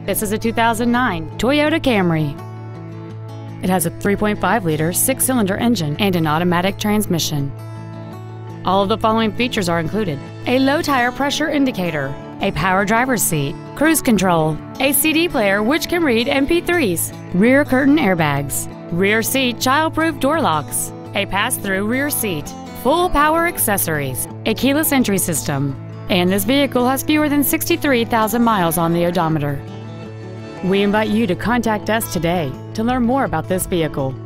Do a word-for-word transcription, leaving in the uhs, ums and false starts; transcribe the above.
This is a two thousand nine Toyota Camry. It has a three point five liter six-cylinder engine and an automatic transmission. All of the following features are included: a low tire pressure indicator, a power driver's seat, cruise control, a C D player which can read M P threes, rear curtain airbags, rear seat child-proof door locks, a pass-through rear seat, full power accessories, a keyless entry system, and this vehicle has fewer than sixty-three thousand miles on the odometer. We invite you to contact us today to learn more about this vehicle.